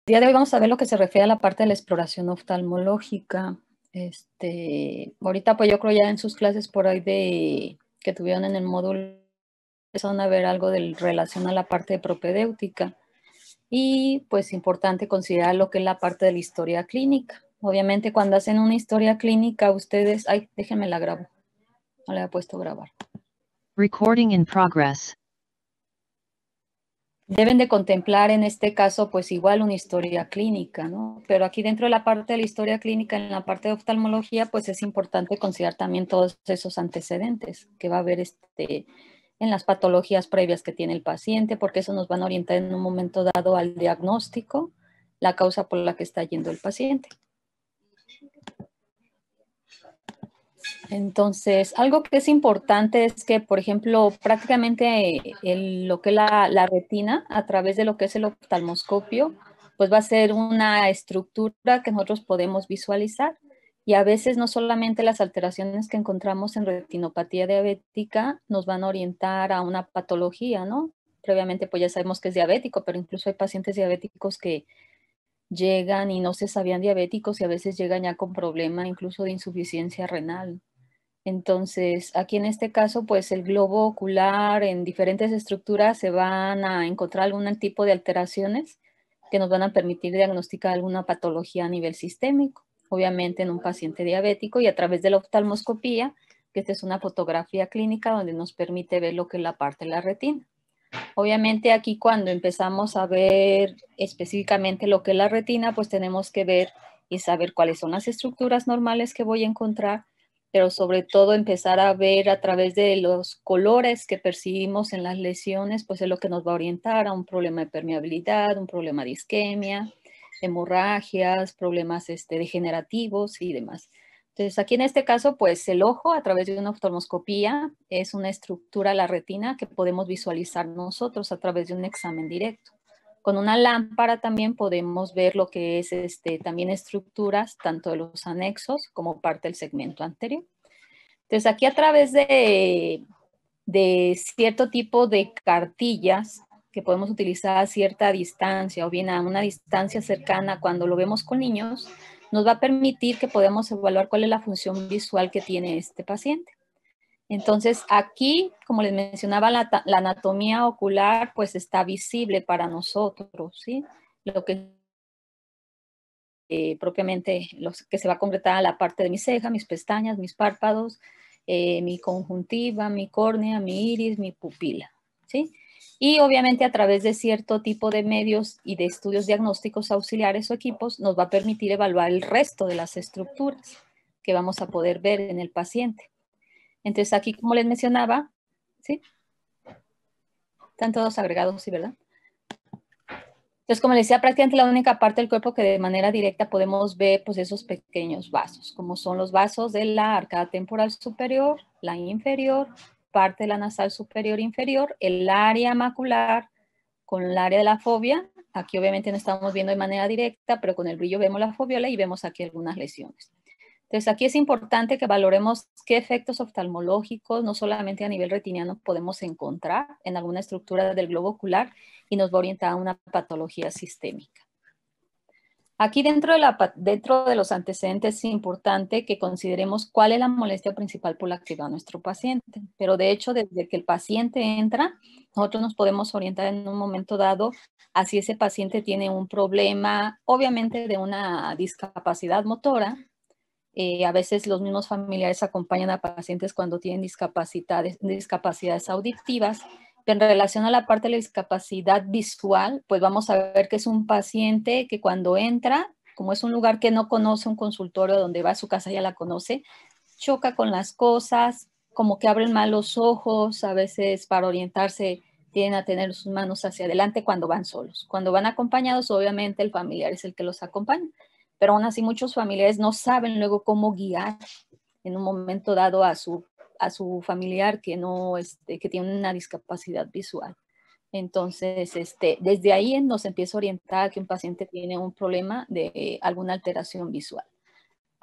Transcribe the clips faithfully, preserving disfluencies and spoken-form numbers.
día de hoy vamos a ver lo que se refiere a la parte de la exploración oftalmológica. Este, ahorita pues yo creo ya en sus clases por ahí de que tuvieron en el módulo empezaron a ver algo de relación a la parte de propedéutica y pues importante considerar lo que es la parte de la historia clínica. Obviamente cuando hacen una historia clínica ustedes, ay, déjenme la grabo, no le he puesto grabar. Recording in progress. Deben de contemplar en este caso pues igual una historia clínica, ¿no? Pero aquí dentro de la parte de la historia clínica, en la parte de oftalmología, pues es importante considerar también todos esos antecedentes que va a haber este, en las patologías previas que tiene el paciente, porque eso nos van a orientar en un momento dado al diagnóstico, la causa por la que está yendo el paciente. Entonces, algo que es importante es que, por ejemplo, prácticamente el, lo que es la, la retina, a través de lo que es el oftalmoscopio, pues va a ser una estructura que nosotros podemos visualizar. Y a veces no solamente las alteraciones que encontramos en retinopatía diabética nos van a orientar a una patología, ¿no? Previamente, pues ya sabemos que es diabético, pero incluso hay pacientes diabéticos que llegan y no se sabían diabéticos y a veces llegan ya con problema incluso de insuficiencia renal. Entonces, aquí en este caso, pues el globo ocular en diferentes estructuras se van a encontrar algún tipo de alteraciones que nos van a permitir diagnosticar alguna patología a nivel sistémico, obviamente en un paciente diabético y a través de la oftalmoscopía, que esta es una fotografía clínica donde nos permite ver lo que es la parte de la retina. Obviamente aquí cuando empezamos a ver específicamente lo que es la retina, pues tenemos que ver y saber cuáles son las estructuras normales que voy a encontrar, pero sobre todo empezar a ver a través de los colores que percibimos en las lesiones, pues es lo que nos va a orientar a un problema de permeabilidad, un problema de isquemia, hemorragias, problemas este, degenerativos y demás. Entonces, aquí en este caso, pues el ojo a través de una oftalmoscopía es una estructura, la retina, que podemos visualizar nosotros a través de un examen directo. Con una lámpara también podemos ver lo que es este, también estructuras, tanto de los anexos como parte del segmento anterior. Entonces, aquí a través de, de cierto tipo de cartillas que podemos utilizar a cierta distancia o bien a una distancia cercana cuando lo vemos con niños, nos va a permitir que podamos evaluar cuál es la función visual que tiene este paciente. Entonces, aquí, como les mencionaba, la, la anatomía ocular pues está visible para nosotros, ¿sí? Lo que eh, propiamente los que se va a concretar a la parte de mi ceja, mis pestañas, mis párpados, eh, mi conjuntiva, mi córnea, mi iris, mi pupila, ¿sí? Y obviamente a través de cierto tipo de medios y de estudios diagnósticos auxiliares o equipos nos va a permitir evaluar el resto de las estructuras que vamos a poder ver en el paciente. Entonces aquí, como les mencionaba, ¿sí? Están todos agregados, ¿sí, verdad? Entonces, como les decía, prácticamente la única parte del cuerpo que de manera directa podemos ver, pues esos pequeños vasos, como son los vasos de la arcada temporal superior, la inferior, parte de la nasal superior inferior, el área macular con el área de la fóvea. Aquí obviamente no estamos viendo de manera directa, pero con el brillo vemos la foviola y vemos aquí algunas lesiones. Entonces, aquí es importante que valoremos qué efectos oftalmológicos, no solamente a nivel retiniano, podemos encontrar en alguna estructura del globo ocular y nos va a orientar a una patología sistémica. Aquí dentro de, la, dentro de los antecedentes es importante que consideremos cuál es la molestia principal por la que va nuestro paciente. Pero de hecho, desde que el paciente entra, nosotros nos podemos orientar en un momento dado a si ese paciente tiene un problema, obviamente de una discapacidad motora. Eh, a veces los mismos familiares acompañan a pacientes cuando tienen discapacidades, discapacidades auditivas. En relación a la parte de la discapacidad visual, pues vamos a ver que es un paciente que cuando entra, como es un lugar que no conoce, un consultorio donde va a su casa ya la conoce, choca con las cosas, como que abren mal los ojos, a veces para orientarse tienen a tener sus manos hacia adelante cuando van solos. Cuando van acompañados, obviamente el familiar es el que los acompaña. Pero aún así muchos familiares no saben luego cómo guiar en un momento dado a su, a su familiar que, no, este, que tiene una discapacidad visual. Entonces, este, desde ahí nos empieza a orientar que un paciente tiene un problema de eh, alguna alteración visual.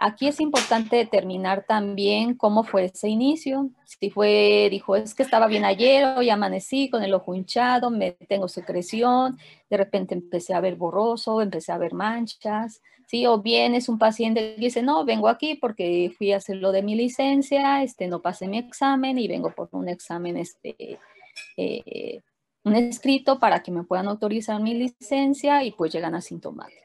Aquí es importante determinar también cómo fue ese inicio. Si fue, dijo, es que estaba bien ayer, hoy amanecí con el ojo hinchado, me tengo secreción, de repente empecé a ver borroso, empecé a ver manchas, ¿sí? O bien es un paciente que dice, no, vengo aquí porque fui a hacer lo de mi licencia, este, no pasé mi examen y vengo por un examen, este, eh, un escrito para que me puedan autorizar mi licencia y pues llegan asintomáticos.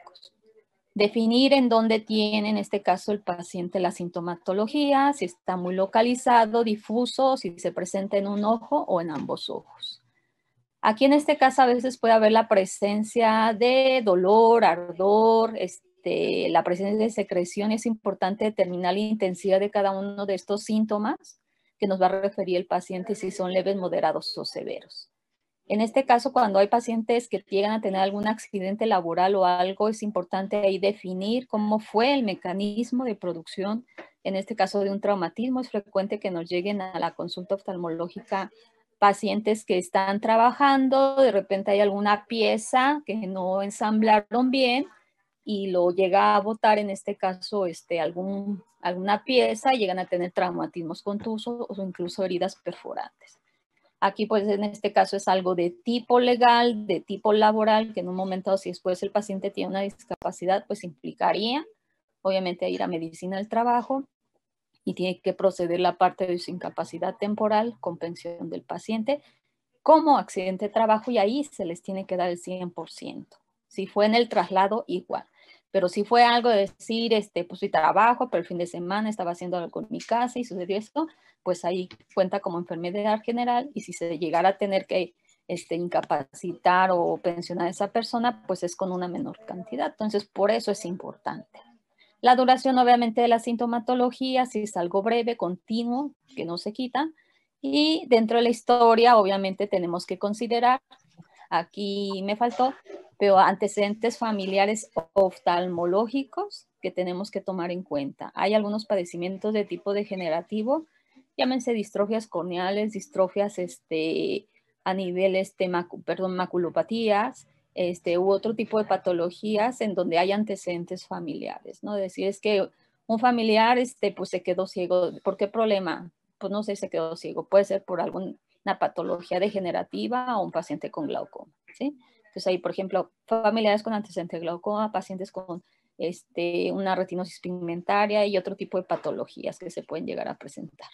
Definir en dónde tiene, en este caso, el paciente la sintomatología, si está muy localizado, difuso, si se presenta en un ojo o en ambos ojos. Aquí en este caso a veces puede haber la presencia de dolor, ardor, este, la presencia de secreción. Es importante determinar la intensidad de cada uno de estos síntomas que nos va a referir el paciente si son leves, moderados o severos. En este caso, cuando hay pacientes que llegan a tener algún accidente laboral o algo, es importante ahí definir cómo fue el mecanismo de producción. En este caso de un traumatismo, es frecuente que nos lleguen a la consulta oftalmológica pacientes que están trabajando, de repente hay alguna pieza que no ensamblaron bien y lo llega a botar, en este caso, este, algún, alguna pieza, y llegan a tener traumatismos contusos o incluso heridas perforantes. Aquí, pues, en este caso es algo de tipo legal, de tipo laboral, que en un momento, si después el paciente tiene una discapacidad, pues implicaría, obviamente, ir a medicina del trabajo y tiene que proceder la parte de su incapacidad temporal con pensión del paciente como accidente de trabajo, y ahí se les tiene que dar el cien por ciento. Si fue en el traslado, igual. Pero si fue algo de decir, este, pues sí trabajo, pero el fin de semana estaba haciendo algo en mi casa y sucedió esto, pues ahí cuenta como enfermedad general, y si se llegara a tener que este, incapacitar o pensionar a esa persona, pues es con una menor cantidad. Entonces, por eso es importante. La duración, obviamente, de la sintomatología, si es algo breve, continuo, que no se quita. Y dentro de la historia, obviamente, tenemos que considerar, aquí me faltó, pero antecedentes familiares oftalmológicos que tenemos que tomar en cuenta. Hay algunos padecimientos de tipo degenerativo, llámense distrofias corneales, distrofias este, a nivel, este, macu, perdón, maculopatías, este, u otro tipo de patologías en donde hay antecedentes familiares, ¿no? Es decir, es que un familiar este, pues, se quedó ciego. ¿Por qué problema? Pues no sé, se quedó ciego. Puede ser por alguna patología degenerativa o un paciente con glaucoma, ¿sí? Entonces ahí, por ejemplo, familiares con antecedente de glaucoma, pacientes con este, una retinosis pigmentaria y otro tipo de patologías que se pueden llegar a presentar.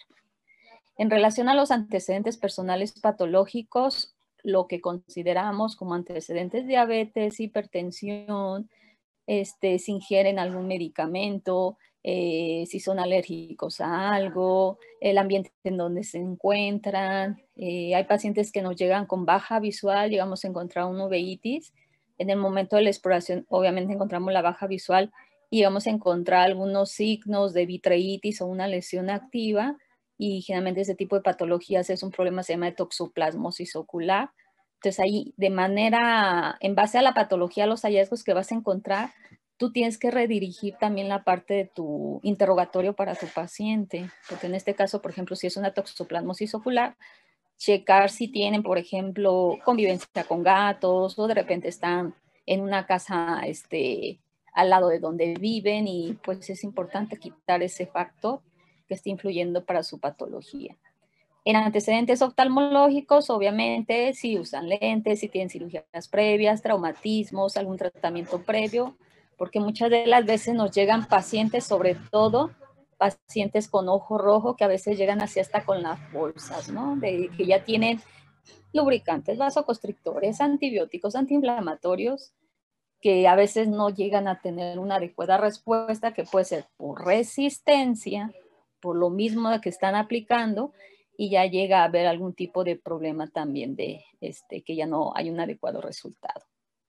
En relación a los antecedentes personales patológicos, lo que consideramos como antecedentes: diabetes, hipertensión, este, si ingieren algún medicamento, eh, si son alérgicos a algo, el ambiente en donde se encuentran. Eh, hay pacientes que nos llegan con baja visual, llegamos a encontrar una uveitis. En el momento de la exploración, obviamente encontramos la baja visual y vamos a encontrar algunos signos de vitreitis o una lesión activa, y generalmente ese tipo de patologías es un problema, se llama de toxoplasmosis ocular. Entonces ahí, de manera, en base a la patología, los hallazgos que vas a encontrar, tú tienes que redirigir también la parte de tu interrogatorio para tu paciente, porque en este caso, por ejemplo, si es una toxoplasmosis ocular, checar si tienen, por ejemplo, convivencia con gatos, o de repente están en una casa este, al lado de donde viven, y pues es importante quitar ese factor que está influyendo para su patología. En antecedentes oftalmológicos, obviamente, si usan lentes, si tienen cirugías previas, traumatismos, algún tratamiento previo, porque muchas de las veces nos llegan pacientes, sobre todo pacientes con ojo rojo, que a veces llegan así hasta con las bolsas, ¿no? De que ya tienen lubricantes, vasoconstrictores, antibióticos, antiinflamatorios, que a veces no llegan a tener una adecuada respuesta, que puede ser por resistencia, por lo mismo que están aplicando, y ya llega a haber algún tipo de problema también de este, que ya no hay un adecuado resultado.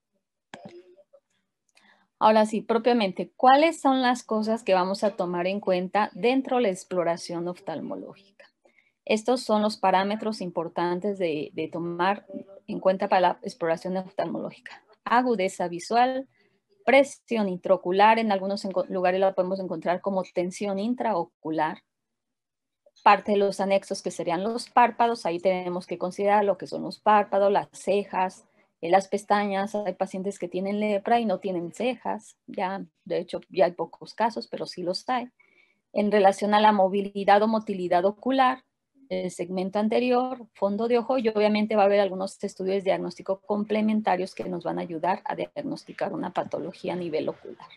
Ahora sí, propiamente, ¿cuáles son las cosas que vamos a tomar en cuenta dentro de la exploración oftalmológica? Estos son los parámetros importantes de, de tomar en cuenta para la exploración oftalmológica: agudeza visual, presión intraocular, en algunos lugares la podemos encontrar como tensión intraocular. Parte de los anexos, que serían los párpados, ahí tenemos que considerar lo que son los párpados, las cejas, En las pestañas, hay pacientes que tienen lepra y no tienen cejas. Ya, de hecho, ya hay pocos casos, pero sí los hay. En relación a la movilidad o motilidad ocular, el segmento anterior, fondo de ojo, y obviamente va a haber algunos estudios de diagnóstico complementarios que nos van a ayudar a diagnosticar una patología a nivel ocular.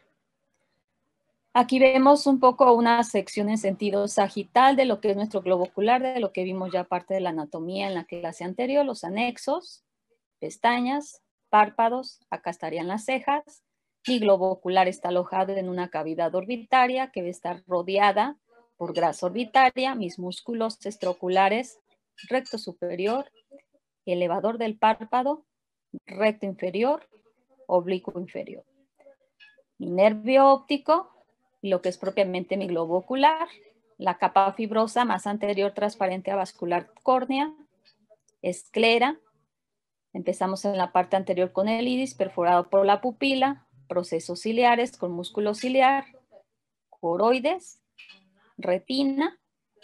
Aquí vemos un poco una sección en sentido sagital de lo que es nuestro globo ocular, de lo que vimos ya parte de la anatomía en la clase anterior, los anexos, pestañas, párpados, acá estarían las cejas. Mi globo ocular está alojado en una cavidad orbitaria que va a estar rodeada por grasa orbitaria, mis músculos extraoculares, recto superior, elevador del párpado, recto inferior, oblicuo inferior. Mi nervio óptico, lo que es propiamente mi globo ocular, la capa fibrosa más anterior transparente a vascular córnea, esclera. Empezamos en la parte anterior con el iris perforado por la pupila, procesos ciliares con músculo ciliar, coroides, retina,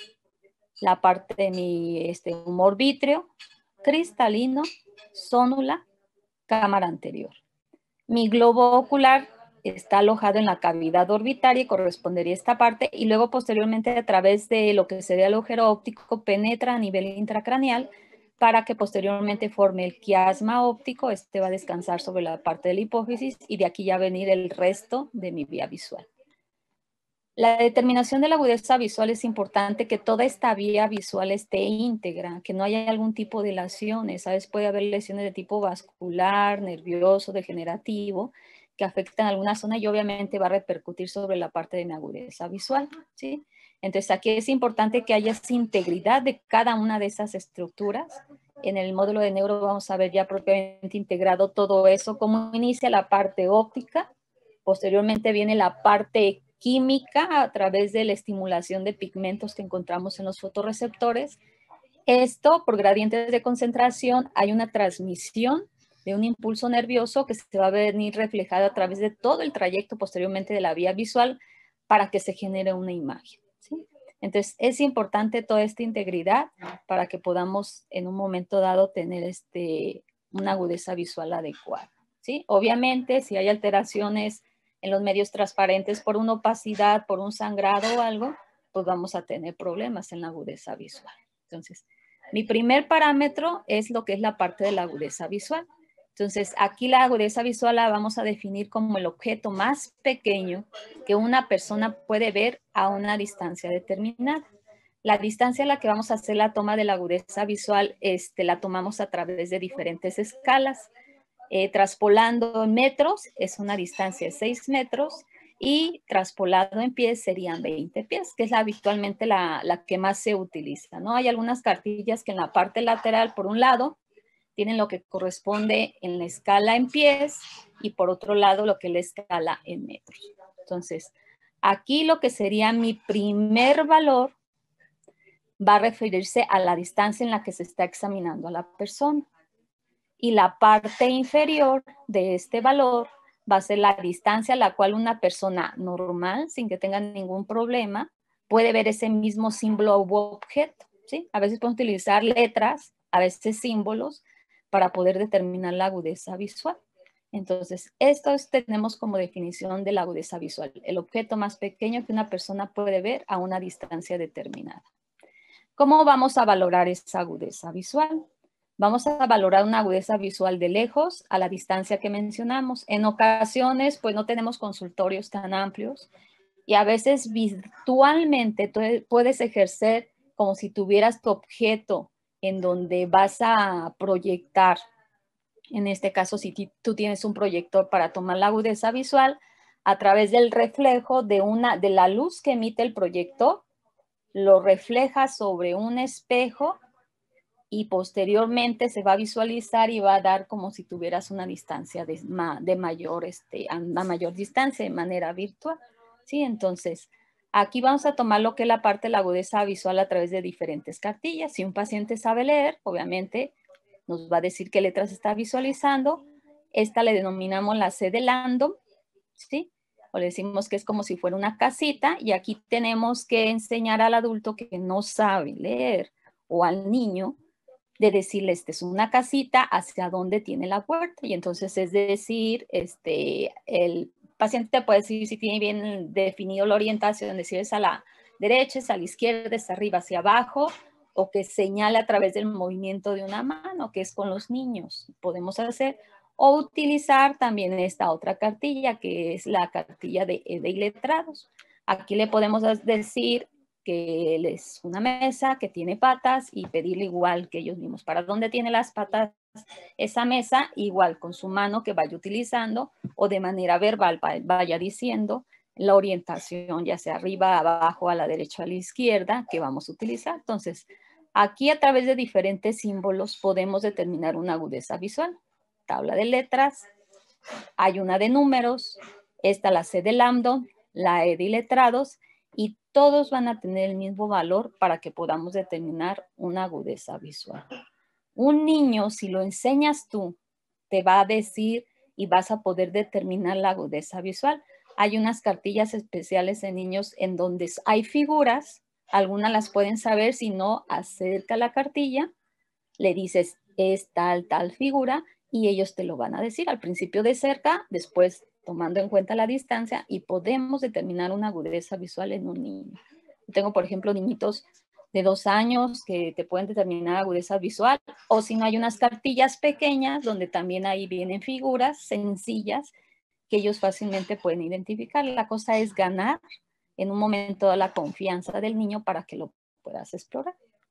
la parte de mi este, humor vítreo, cristalino, zónula, cámara anterior. Mi globo ocular está alojado en la cavidad orbitaria y correspondería a esta parte, y luego posteriormente a través de lo que sería el agujero óptico penetra a nivel intracraneal para que posteriormente forme el quiasma óptico. Este va a descansar sobre la parte de la hipófisis y de aquí ya venir el resto de mi vía visual. La determinación de la agudeza visual es importante que toda esta vía visual esté íntegra, que no haya algún tipo de lesiones. A veces puede haber lesiones de tipo vascular, nervioso, degenerativo, que afectan alguna zona y obviamente va a repercutir sobre la parte de mi agudeza visual, ¿sí? Entonces aquí es importante que haya esa integridad de cada una de esas estructuras. En el módulo de neuro vamos a ver ya propiamente integrado todo eso, cómo inicia la parte óptica, posteriormente viene la parte química a través de la estimulación de pigmentos que encontramos en los fotorreceptores. Esto, por gradientes de concentración, hay una transmisión de un impulso nervioso que se va a venir reflejado a través de todo el trayecto posteriormente de la vía visual para que se genere una imagen, ¿sí? Entonces, es importante toda esta integridad para que podamos en un momento dado tener este, una agudeza visual adecuada, ¿sí? Obviamente, si hay alteraciones en los medios transparentes por una opacidad, por un sangrado o algo, pues vamos a tener problemas en la agudeza visual. Entonces, mi primer parámetro es lo que es la parte de la agudeza visual. Entonces, aquí la agudeza visual la vamos a definir como el objeto más pequeño que una persona puede ver a una distancia determinada. La distancia a la que vamos a hacer la toma de la agudeza visual, este, la tomamos a través de diferentes escalas. Eh, traspolando en metros es una distancia de seis metros y traspolado en pies serían veinte pies, que es habitualmente la, la que más se utiliza, ¿no? Hay algunas cartillas que en la parte lateral, por un lado, tienen lo que corresponde en la escala en pies y por otro lado lo que es la escala en metros. Entonces, aquí lo que sería mi primer valor va a referirse a la distancia en la que se está examinando a la persona. Y la parte inferior de este valor va a ser la distancia a la cual una persona normal, sin que tenga ningún problema, puede ver ese mismo símbolo u objeto, ¿sí? A veces podemos utilizar letras, a veces símbolos, para poder determinar la agudeza visual. Entonces, esto es, tenemos como definición de la agudeza visual, el objeto más pequeño que una persona puede ver a una distancia determinada. ¿Cómo vamos a valorar esa agudeza visual? Vamos a valorar una agudeza visual de lejos a la distancia que mencionamos. En ocasiones, pues no tenemos consultorios tan amplios y a veces virtualmente tú puedes ejercer como si tuvieras tu objeto en donde vas a proyectar. En este caso, si tú tienes un proyector para tomar la agudeza visual, a través del reflejo de, una, de la luz que emite el proyector, lo refleja sobre un espejo y posteriormente se va a visualizar y va a dar como si tuvieras una distancia de, ma, de mayor, este, a mayor distancia de manera virtual, ¿sí? Entonces, aquí vamos a tomar lo que es la parte de la agudeza visual a través de diferentes cartillas. Si un paciente sabe leer, obviamente nos va a decir qué letras está visualizando. Esta le denominamos la C de Landon, ¿sí? O le decimos que es como si fuera una casita y aquí tenemos que enseñar al adulto que no sabe leer o al niño de decirle, esta es una casita, hacia dónde tiene la puerta. Y entonces es decir, este, el paciente te puede decir si tiene bien definido la orientación, decir es a la derecha, es a la izquierda, es arriba, hacia abajo, o que señale a través del movimiento de una mano, que es con los niños, podemos hacer. O utilizar también esta otra cartilla, que es la cartilla de, de iletrados. Aquí le podemos decir que es una mesa que tiene patas y pedirle igual que ellos mismos. ¿Para dónde tiene las patas esa mesa? Igual con su mano que vaya utilizando o de manera verbal vaya diciendo la orientación, ya sea arriba, abajo, a la derecha, a la izquierda, que vamos a utilizar. Entonces, aquí a través de diferentes símbolos podemos determinar una agudeza visual. Tabla de letras, hay una de números, esta la C de Lambda, la E de letrados, y todos van a tener el mismo valor para que podamos determinar una agudeza visual. Un niño, si lo enseñas tú, te va a decir y vas a poder determinar la agudeza visual. Hay unas cartillas especiales en niños en donde hay figuras, algunas las pueden saber, si no, acerca la cartilla, le dices es tal, tal figura, y ellos te lo van a decir al principio de cerca, después tomando en cuenta la distancia, y podemos determinar una agudeza visual en un niño. Tengo, por ejemplo, niñitos de dos años que te pueden determinar agudeza visual, o si no, hay unas cartillas pequeñas donde también ahí vienen figuras sencillas que ellos fácilmente pueden identificar. La cosa es ganar en un momento la confianza del niño para que lo puedas explorar.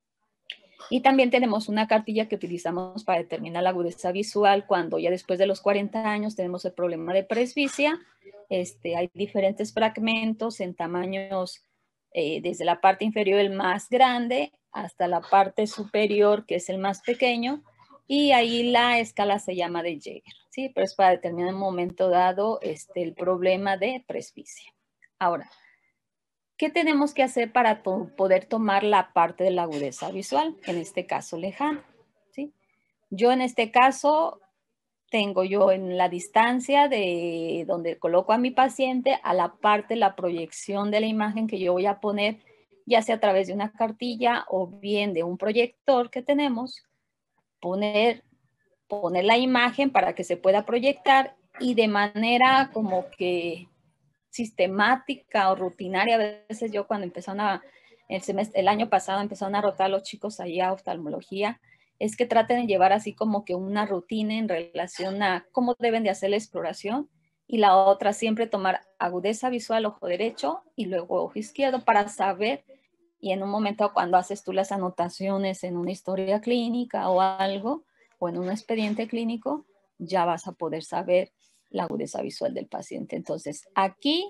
Y también tenemos una cartilla que utilizamos para determinar la agudeza visual cuando ya después de los cuarenta años tenemos el problema de presbicia. Este, hay diferentes fragmentos en tamaños eh, desde la parte inferior el más grande hasta la parte superior que es el más pequeño, y ahí la escala se llama de Jaeger, ¿sí? Pero es para determinar en un momento dado este, el problema de presbicia. Ahora, ¿qué tenemos que hacer para to- poder tomar la parte de la agudeza visual? En este caso, lejana, ¿sí? Yo en este caso tengo yo en la distancia de donde coloco a mi paciente a la parte de la proyección de la imagen que yo voy a poner, ya sea a través de una cartilla o bien de un proyector que tenemos, poner, poner la imagen para que se pueda proyectar y de manera como que sistemática o rutinaria. A veces yo cuando empezaron a, el, semestre, el año pasado empezaron a rotar los chicos ahí a oftalmología, es que traten de llevar así como que una rutina en relación a cómo deben de hacer la exploración, y la otra siempre tomar agudeza visual, ojo derecho y luego ojo izquierdo para saber, y en un momento cuando haces tú las anotaciones en una historia clínica o algo, o en un expediente clínico, ya vas a poder saber la agudeza visual del paciente. Entonces, aquí,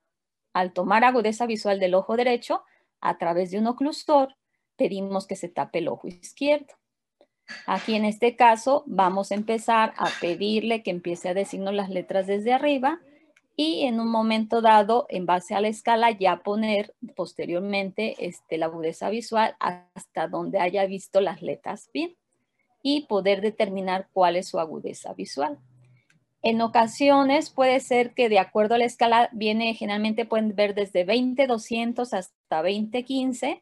al tomar agudeza visual del ojo derecho, a través de un oclusor, pedimos que se tape el ojo izquierdo. Aquí, en este caso, vamos a empezar a pedirle que empiece a decirnos las letras desde arriba y en un momento dado, en base a la escala, ya poner posteriormente este, la agudeza visual hasta donde haya visto las letras bien y poder determinar cuál es su agudeza visual. En ocasiones puede ser que de acuerdo a la escala viene, generalmente pueden ver desde veinte doscientos hasta veinte quince,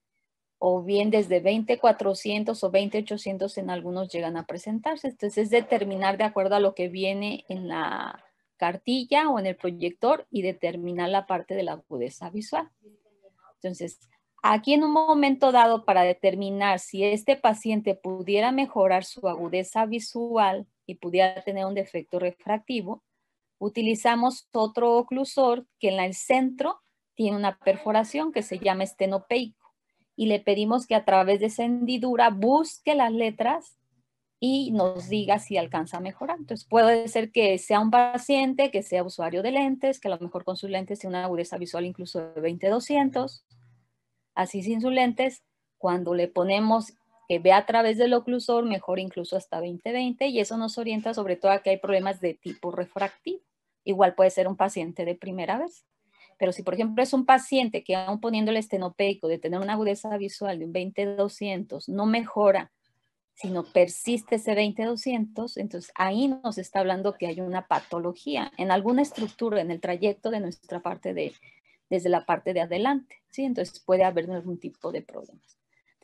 o bien desde veinte cuatrocientos o veinte ochocientos en algunos llegan a presentarse. Entonces es determinar de acuerdo a lo que viene en la cartilla o en el proyector y determinar la parte de la agudeza visual. Entonces, aquí en un momento dado, para determinar si este paciente pudiera mejorar su agudeza visual y pudiera tener un defecto refractivo, utilizamos otro oclusor que en el centro tiene una perforación que se llama estenopeico, y le pedimos que a través de esa hendidura busque las letras y nos diga si alcanza a mejorar. Entonces puede ser que sea un paciente que sea usuario de lentes, que a lo mejor con sus lentes tiene una agudeza visual incluso de veinte doscientos. Así sin sus lentes, cuando le ponemos que vea a través del oclusor, mejor incluso hasta veinte veinte, y eso nos orienta sobre todo a que hay problemas de tipo refractivo. Igual puede ser un paciente de primera vez. Pero si, por ejemplo, es un paciente que aún poniendo el estenopeico de tener una agudeza visual de un veinte doscientos no mejora, sino persiste ese veinte doscientos, entonces ahí nos está hablando que hay una patología en alguna estructura, en el trayecto de nuestra parte de, desde la parte de adelante, ¿sí? Entonces puede haber algún tipo de problemas. Entonces,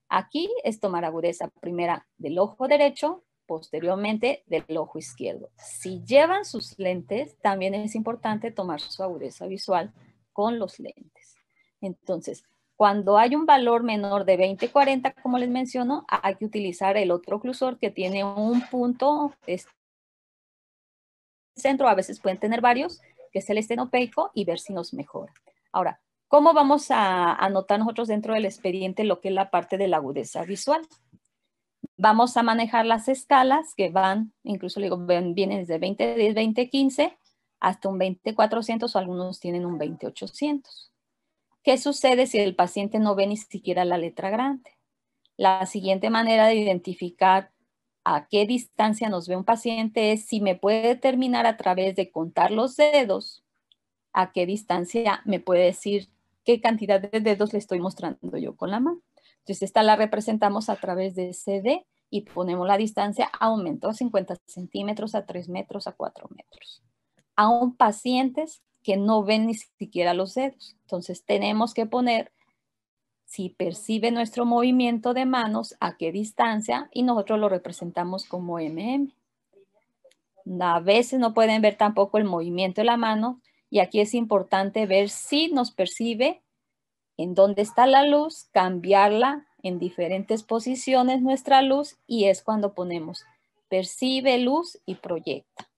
Aquí es tomar agudeza primera del ojo derecho, posteriormente del ojo izquierdo. Si llevan sus lentes, también es importante tomar su agudeza visual con los lentes. Entonces, cuando hay un valor menor de veinte cuarenta, como les menciono, hay que utilizar el otro oclusor que tiene un punto este, centro, a veces pueden tener varios, que es el estenopeico, y ver si nos mejora. Ahora, ¿cómo vamos a anotar nosotros dentro del expediente lo que es la parte de la agudeza visual? Vamos a manejar las escalas que van, incluso le digo, vienen desde veinte diez, veinte quince hasta un veinte cuatrocientos o algunos tienen un veinte ochocientos. ¿Qué sucede si el paciente no ve ni siquiera la letra grande? La siguiente manera de identificar a qué distancia nos ve un paciente es si me puede determinar a través de contar los dedos a qué distancia me puede decir qué cantidad de dedos le estoy mostrando yo con la mano. Entonces esta la representamos a través de C D y ponemos la distancia, aumento a cincuenta centímetros, a tres metros, a cuatro metros. Aún pacientes que no ven ni siquiera los dedos. Entonces tenemos que poner si percibe nuestro movimiento de manos, a qué distancia, y nosotros lo representamos como M M. A veces no pueden ver tampoco el movimiento de la mano, y aquí es importante ver si nos percibe en dónde está la luz, cambiarla en diferentes posiciones nuestra luz, y es cuando ponemos percibe luz y proyecta.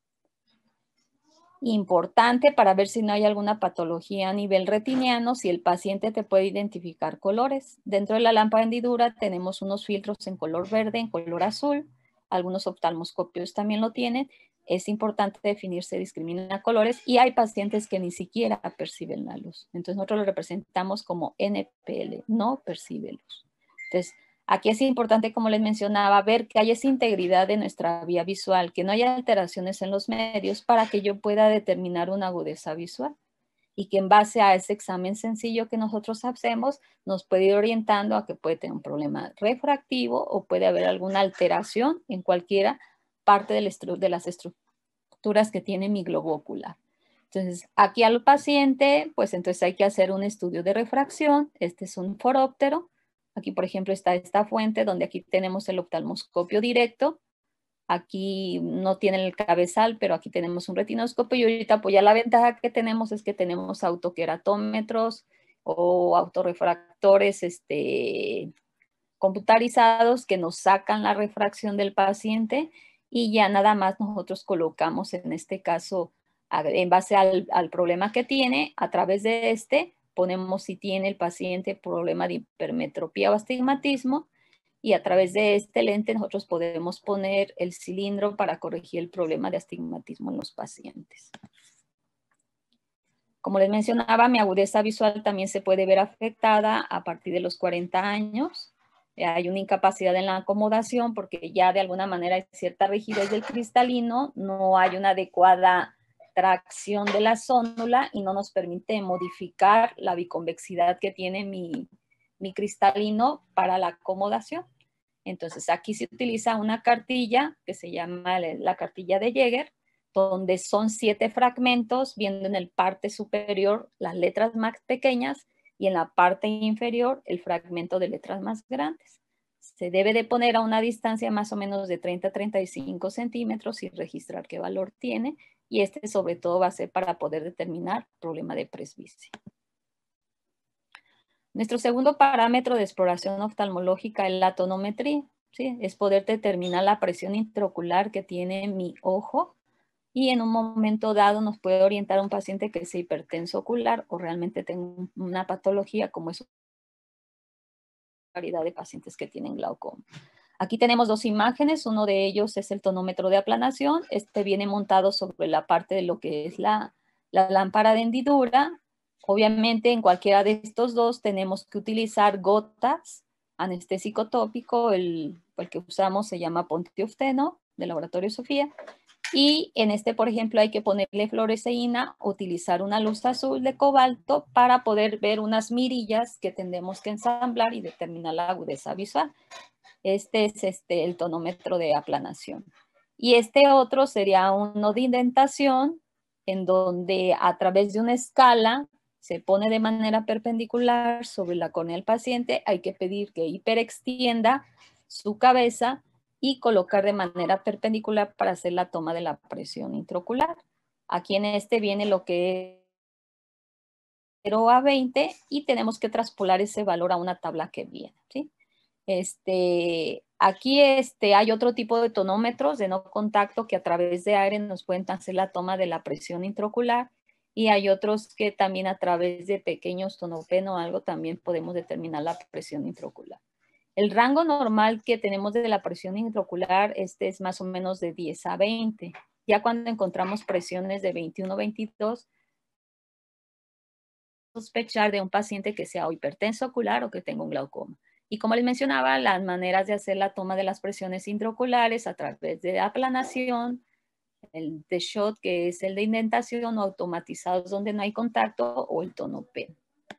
Importante para ver si no hay alguna patología a nivel retiniano, si el paciente te puede identificar colores. Dentro de la lámpara de hendidura tenemos unos filtros en color verde, en color azul. Algunos oftalmoscopios también lo tienen. Es importante definir si discrimina colores y hay pacientes que ni siquiera perciben la luz. Entonces nosotros lo representamos como N P L, no percibe luz. Entonces, aquí es importante, como les mencionaba, ver que haya esa integridad de nuestra vía visual, que no haya alteraciones en los medios para que yo pueda determinar una agudeza visual y que en base a ese examen sencillo que nosotros hacemos nos puede ir orientando a que puede tener un problema refractivo o puede haber alguna alteración en cualquiera parte de las estructuras que tiene mi globo ocular. Entonces, aquí al paciente, pues entonces hay que hacer un estudio de refracción. Este es un foróptero. Aquí, por ejemplo, está esta fuente donde aquí tenemos el oftalmoscopio directo. Aquí no tiene el cabezal, pero aquí tenemos un retinoscopio y ahorita pues ya la ventaja que tenemos es que tenemos autoqueratómetros o autorrefractores este, computarizados que nos sacan la refracción del paciente y ya nada más nosotros colocamos en este caso en base al, al problema que tiene, a través de este ponemos si tiene el paciente problema de hipermetropía o astigmatismo y a través de este lente nosotros podemos poner el cilindro para corregir el problema de astigmatismo en los pacientes. Como les mencionaba, mi agudeza visual también se puede ver afectada a partir de los cuarenta años. Hay una incapacidad en la acomodación porque ya de alguna manera hay cierta rigidez del cristalino, no hay una adecuada tracción de la zónula y no nos permite modificar la biconvexidad que tiene mi, mi cristalino para la acomodación. Entonces aquí se utiliza una cartilla que se llama la cartilla de Jäger, donde son siete fragmentos, viendo en el parte superior las letras más pequeñas y en la parte inferior el fragmento de letras más grandes. Se debe de poner a una distancia más o menos de treinta a treinta y cinco centímetros y registrar qué valor tiene. Y este sobre todo va a ser para poder determinar problema de presbicia. Nuestro segundo parámetro de exploración oftalmológica es la tonometría. ¿Sí? Es poder determinar la presión intraocular que tiene mi ojo y en un momento dado nos puede orientar a un paciente que es hipertenso ocular o realmente tenga una patología como es una variedad de pacientes que tienen glaucoma. Aquí tenemos dos imágenes, uno de ellos es el tonómetro de aplanación, este viene montado sobre la parte de lo que es la, la lámpara de hendidura. Obviamente en cualquiera de estos dos tenemos que utilizar gotas, anestésico tópico, el, el que usamos se llama Pontiofeno, del laboratorio Sofía, y en este, por ejemplo, hay que ponerle fluoresceína, utilizar una luz azul de cobalto para poder ver unas mirillas que tendremos que ensamblar y determinar la agudeza visual. Este es este, el tonómetro de aplanación. Y este otro sería uno de indentación, en donde a través de una escala Se pone de manera perpendicular sobre la córnea del paciente. Hay que pedir que hiperextienda su cabeza y colocar de manera perpendicular para hacer la toma de la presión intraocular. Aquí en este viene lo que es cero a veinte y tenemos que traspolar ese valor a una tabla que viene, ¿sí? Este, aquí este, hay otro tipo de tonómetros de no contacto que a través de aire nos pueden hacer la toma de la presión intraocular, y hay otros que también a través de pequeños tonopen o algo también podemos determinar la presión intraocular. El rango normal que tenemos de la presión intraocular este es más o menos de diez a veinte. Ya cuando encontramos presiones de veintiuno a veintidós, sospechar de un paciente que sea o hipertenso ocular o que tenga un glaucoma. Y como les mencionaba, las maneras de hacer la toma de las presiones intraoculares a través de aplanación, el de shot, que es el de indentación, o automatizados donde no hay contacto, o el tonopen.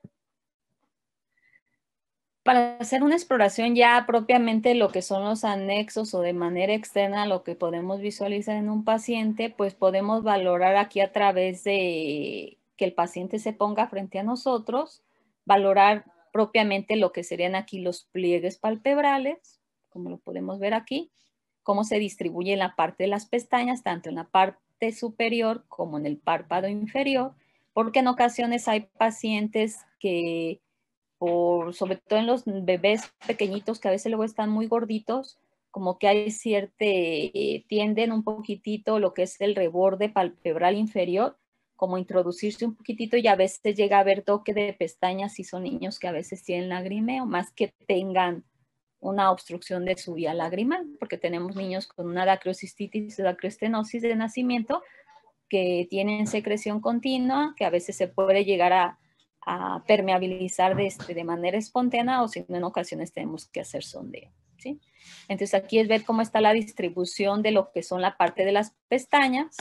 Para hacer una exploración ya propiamente lo que son los anexos o de manera externa lo que podemos visualizar en un paciente, pues podemos valorar aquí a través de que el paciente se ponga frente a nosotros, valorar propiamente lo que serían aquí los pliegues palpebrales, como lo podemos ver aquí, cómo se distribuye en la parte de las pestañas, tanto en la parte superior como en el párpado inferior, porque en ocasiones hay pacientes que, por, sobre todo en los bebés pequeñitos que a veces luego están muy gorditos, como que hay cierto, eh, tienden un poquitito lo que es el reborde palpebral inferior, como introducirse un poquitito, y a veces llega a haber toque de pestañas si son niños que a veces tienen lagrimeo, más que tengan una obstrucción de su vía lagrimal, porque tenemos niños con una dacrocistitis o dacroestenosis de nacimiento que tienen secreción continua, que a veces se puede llegar a, a permeabilizar de, este, de manera espontánea, o si no, en ocasiones tenemos que hacer sondeo, ¿sí? Entonces aquí es ver cómo está la distribución de lo que son la parte de las pestañas.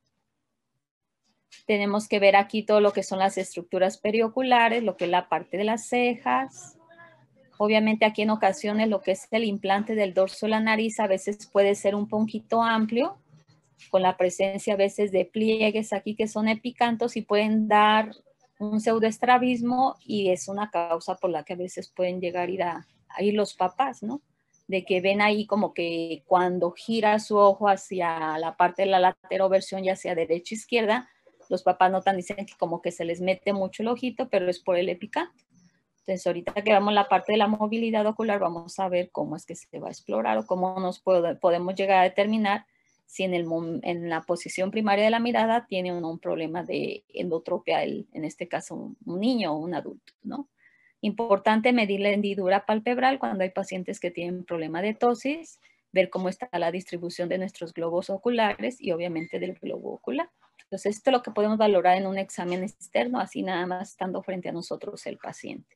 Tenemos que ver aquí todo lo que son las estructuras perioculares, lo que es la parte de las cejas. Obviamente aquí en ocasiones lo que es el implante del dorso de la nariz a veces puede ser un poquito amplio, con la presencia a veces de pliegues aquí que son epicantos y pueden dar un pseudoestrabismo, y es una causa por la que a veces pueden llegar a ir, a, a ir los papás, ¿no? De que ven ahí como que cuando gira su ojo hacia la parte de la lateroversión, ya sea derecha o izquierda, los papás notan, dicen que como que se les mete mucho el ojito, pero es por el epicante. Entonces, ahorita que vamos la parte de la movilidad ocular, vamos a ver cómo es que se va a explorar o cómo nos puede, podemos llegar a determinar si en, el, en la posición primaria de la mirada tiene uno un problema de endotropia, el, en este caso un, un niño o un adulto, ¿no? Importante medir la hendidura palpebral cuando hay pacientes que tienen problema de ptosis, ver cómo está la distribución de nuestros globos oculares y obviamente del globo ocular. Entonces, esto es lo que podemos valorar en un examen externo, así nada más estando frente a nosotros el paciente.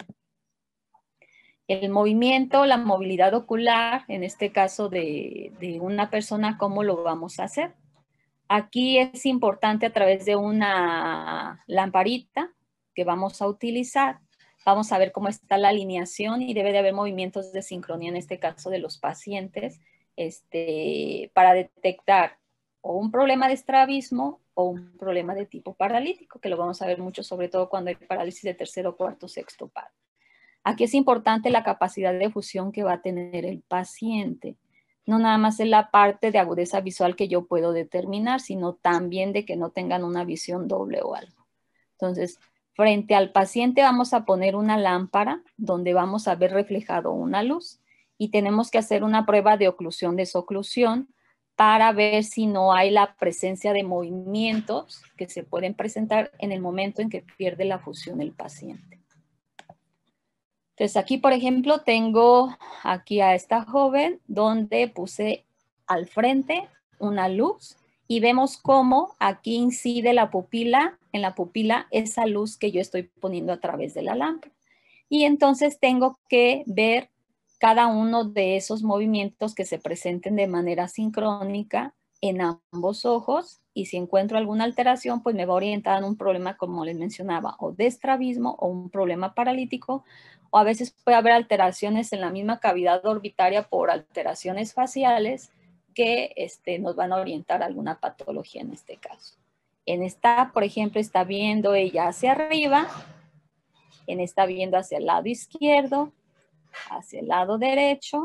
El movimiento, la movilidad ocular, en este caso de, de una persona, ¿cómo lo vamos a hacer? Aquí es importante a través de una lamparita que vamos a utilizar. Vamos a ver cómo está la alineación y debe de haber movimientos de sincronía en este caso de los pacientes este, para detectar o un problema de estrabismo o un problema de tipo paralítico, que lo vamos a ver mucho, sobre todo cuando hay parálisis de tercero, cuarto, sexto paro. Aquí es importante la capacidad de fusión que va a tener el paciente. No nada más es la parte de agudeza visual que yo puedo determinar, sino también de que no tengan una visión doble o algo. Entonces, frente al paciente vamos a poner una lámpara donde vamos a ver reflejado una luz y tenemos que hacer una prueba de oclusión-desoclusión para ver si no hay la presencia de movimientos que se pueden presentar en el momento en que pierde la fusión el paciente. Entonces aquí, por ejemplo, tengo aquí a esta joven donde puse al frente una luz y vemos cómo aquí incide la pupila, en la pupila esa luz que yo estoy poniendo a través de la lámpara. Y entonces tengo que ver cada uno de esos movimientos que se presenten de manera sincrónica en ambos ojos, y si encuentro alguna alteración, pues me va a orientar en un problema, como les mencionaba, o de estrabismo o un problema paralítico, o a veces puede haber alteraciones en la misma cavidad orbitaria por alteraciones faciales que este, nos van a orientar a alguna patología en este caso. En esta, por ejemplo, está viendo ella hacia arriba, en esta viendo hacia el lado izquierdo, hacia el lado derecho.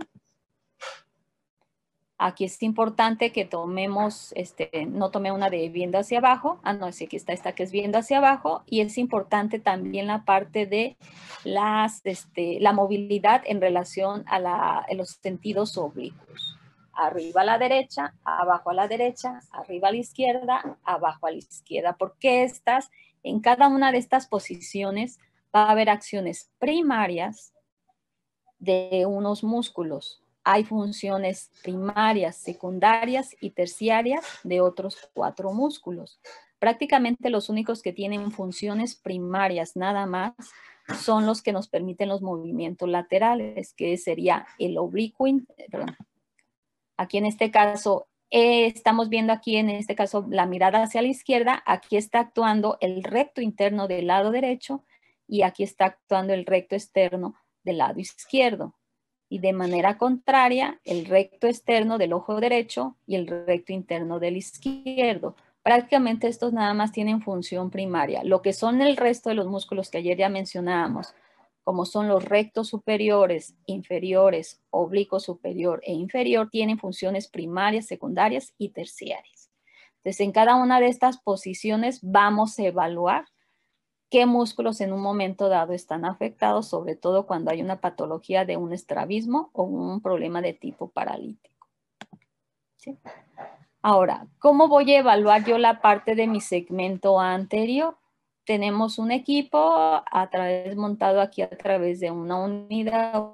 Aquí es importante que tomemos, este, no tomé una de viendo hacia abajo. Ah, no, sí, aquí está esta que es viendo hacia abajo. Y es importante también la parte de las, este, la movilidad en relación a, la, a los sentidos oblicuos. Arriba a la derecha, abajo a la derecha, arriba a la izquierda, abajo a la izquierda. Porque estas, en cada una de estas posiciones va a haber acciones primarias de unos músculos. Hay funciones primarias, secundarias y terciarias de otros cuatro músculos. Prácticamente los únicos que tienen funciones primarias nada más son los que nos permiten los movimientos laterales, que sería el oblicuo, perdón. Aquí en este caso, eh, estamos viendo aquí en este caso la mirada hacia la izquierda, aquí está actuando el recto interno del lado derecho y aquí está actuando el recto externo del lado izquierdo. Y de manera contraria, el recto externo del ojo derecho y el recto interno del izquierdo. Prácticamente estos nada más tienen función primaria. Lo que son el resto de los músculos que ayer ya mencionábamos, como son los rectos superiores, inferiores, oblicuo superior e inferior, tienen funciones primarias, secundarias y terciarias. Entonces, en cada una de estas posiciones vamos a evaluar qué músculos en un momento dado están afectados, sobre todo cuando hay una patología de un estrabismo o un problema de tipo paralítico. ¿Sí? Ahora, ¿cómo voy a evaluar yo la parte de mi segmento anterior? Tenemos un equipo a través, montado aquí a través de una unidad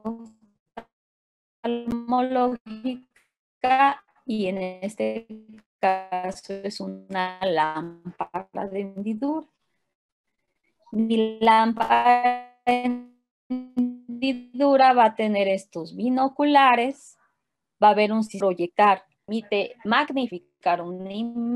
oftalmológica y en este caso es una lámpara de hendidura. Mi lámpara de hendidura va a tener estos binoculares, va a haber un proyectar, permite magnificar una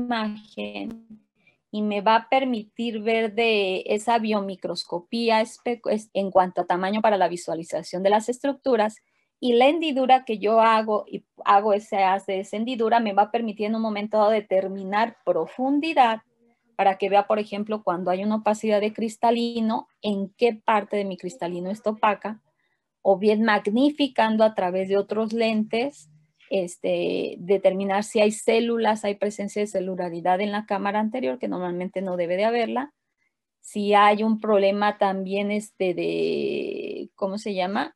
imagen y me va a permitir ver de esa biomicroscopía en cuanto a tamaño para la visualización de las estructuras, y la hendidura que yo hago y hago ese hace esa hendidura me va a permitir en un momento dado determinar profundidad para que vea, por ejemplo, cuando hay una opacidad de cristalino, en qué parte de mi cristalino está opaca, o bien magnificando a través de otros lentes, este, determinar si hay células, hay presencia de celularidad en la cámara anterior, que normalmente no debe de haberla. Si hay un problema también este de, ¿cómo se llama?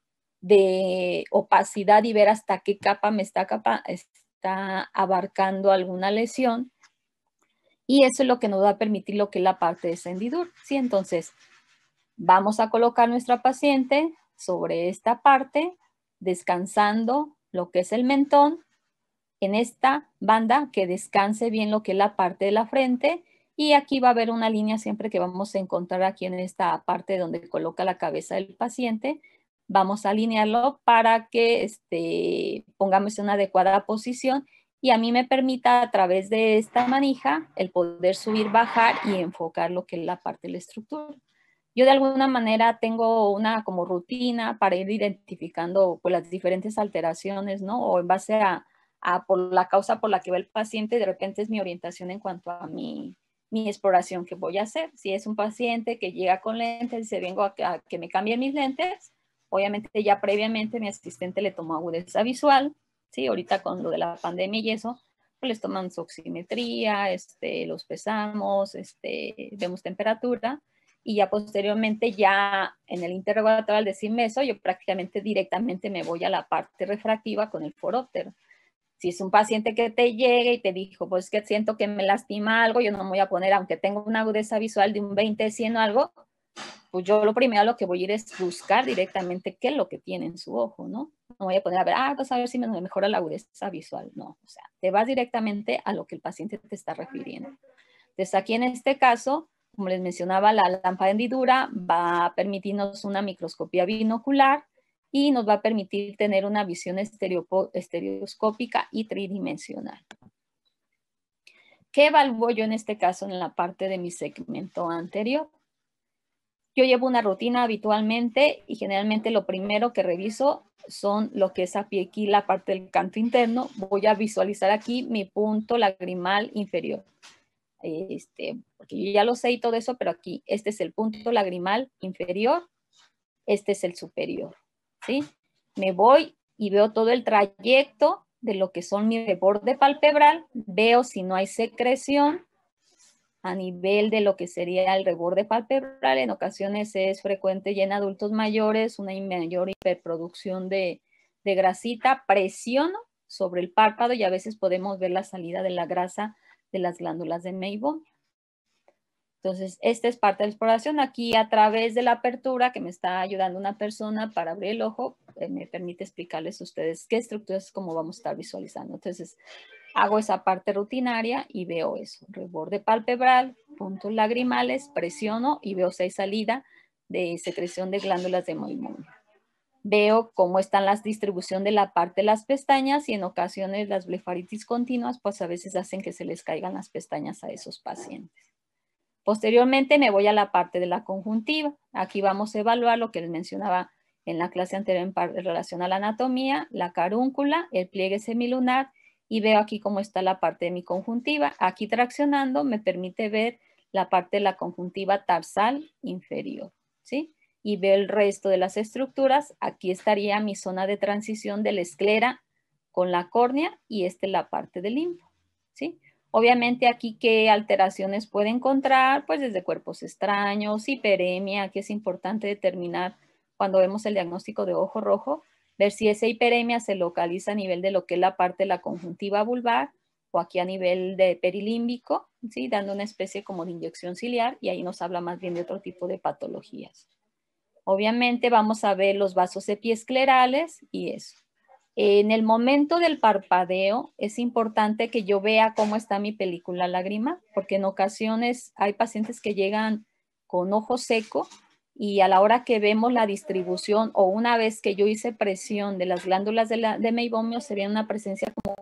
De opacidad y ver hasta qué capa me está, capa, está abarcando alguna lesión. Y eso es lo que nos va a permitir lo que es la parte de esa hendidura. ¿Sí? Entonces, vamos a colocar nuestra paciente sobre esta parte, descansando lo que es el mentón, en esta banda que descanse bien lo que es la parte de la frente, y aquí va a haber una línea siempre que vamos a encontrar aquí en esta parte donde coloca la cabeza del paciente. Vamos a alinearlo para que este, pongamos en una adecuada posición y a mí me permita a través de esta manija el poder subir, bajar y enfocar lo que es la parte de la estructura. Yo de alguna manera tengo una como rutina para ir identificando pues, las diferentes alteraciones, ¿no? O en base a, a por la causa por la que va el paciente, de repente es mi orientación en cuanto a mi, mi exploración que voy a hacer. Si es un paciente que llega con lentes y se vengo a, a que me cambien mis lentes, obviamente ya previamente mi asistente le tomó agudeza visual, ¿sí? Ahorita con lo de la pandemia y eso, pues les toman su oximetría, este, los pesamos, este, vemos temperatura. Y ya posteriormente, ya en el interrogatorio al decirme eso, yo prácticamente directamente me voy a la parte refractiva con el foróptero. Si es un paciente que te llega y te dijo, pues que siento que me lastima algo, yo no me voy a poner, aunque tengo una agudeza visual de un veinte, cien o algo, pues yo lo primero lo que voy a ir es buscar directamente qué es lo que tiene en su ojo, ¿no? No voy a poner a ver, ah, pues a ver si me mejora la agudeza visual. No, o sea, te vas directamente a lo que el paciente te está refiriendo. Entonces, aquí en este caso, como les mencionaba, la lámpara de hendidura va a permitirnos una microscopía binocular y nos va a permitir tener una visión estereoscópica y tridimensional. ¿Qué evalúo yo en este caso en la parte de mi segmento anterior? Yo llevo una rutina habitualmente y generalmente lo primero que reviso son lo que es aquí la parte del canto interno. Voy a visualizar aquí mi punto lagrimal inferior. este, porque yo ya lo sé y todo eso, pero aquí este es el punto lagrimal inferior, este es el superior, ¿sí? Me voy y veo todo el trayecto de lo que son mi borde palpebral, veo si no hay secreción a nivel de lo que sería el reborde palpebral. En ocasiones es frecuente ya en adultos mayores una mayor hiperproducción de, de grasita. Presiono sobre el párpado y a veces podemos ver la salida de la grasa de las glándulas de Meibomian. Entonces, esta es parte de la exploración. Aquí, a través de la apertura que me está ayudando una persona para abrir el ojo, eh, me permite explicarles a ustedes qué estructuras, cómo vamos a estar visualizando. Entonces, hago esa parte rutinaria y veo eso. Reborde palpebral, puntos lagrimales, presiono y veo si hay salida de secreción de glándulas de Meibomian. Veo cómo están las distribución de la parte de las pestañas y en ocasiones las blefaritis continuas, pues a veces hacen que se les caigan las pestañas a esos pacientes. Posteriormente me voy a la parte de la conjuntiva. Aquí vamos a evaluar lo que les mencionaba en la clase anterior en relación a la anatomía, la carúncula, el pliegue semilunar y veo aquí cómo está la parte de mi conjuntiva. Aquí traccionando me permite ver la parte de la conjuntiva tarsal inferior, ¿sí? Y veo el resto de las estructuras. Aquí estaría mi zona de transición de la esclera con la córnea y esta es la parte del limbo, ¿sí? Obviamente aquí qué alteraciones puede encontrar, pues desde cuerpos extraños, hiperemia, que es importante determinar cuando vemos el diagnóstico de ojo rojo, ver si esa hiperemia se localiza a nivel de lo que es la parte de la conjuntiva vulvar o aquí a nivel de perilímbico, ¿sí? Dando una especie como de inyección ciliar y ahí nos habla más bien de otro tipo de patologías. Obviamente vamos a ver los vasos epiesclerales y eso. En el momento del parpadeo es importante que yo vea cómo está mi película lagrimal, porque en ocasiones hay pacientes que llegan con ojo seco y a la hora que vemos la distribución o una vez que yo hice presión de las glándulas de, la, de Meibomian se ve una presencia como...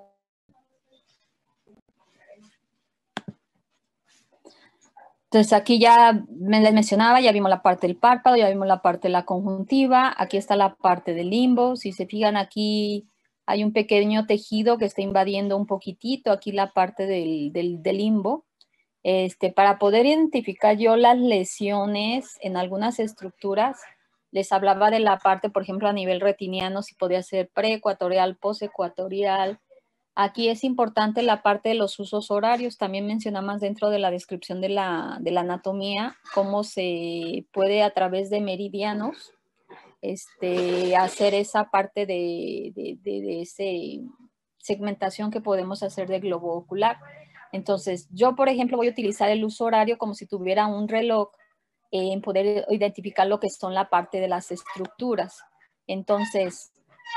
Entonces aquí ya me les mencionaba, ya vimos la parte del párpado, ya vimos la parte de la conjuntiva, aquí está la parte del limbo, si se fijan aquí hay un pequeño tejido que está invadiendo un poquitito aquí la parte del, del, del limbo. Este, para poder identificar yo las lesiones en algunas estructuras, les hablaba de la parte, por ejemplo, a nivel retiniano, si podía ser preecuatorial, postecuatorial. Aquí es importante la parte de los usos horarios. También mencionamos dentro de la descripción de la, de la anatomía cómo se puede a través de meridianos este, hacer esa parte de, de, de, de ese segmentación que podemos hacer de globo ocular. Entonces, yo, por ejemplo, voy a utilizar el uso horario como si tuviera un reloj eh, en poder identificar lo que son la parte de las estructuras. Entonces,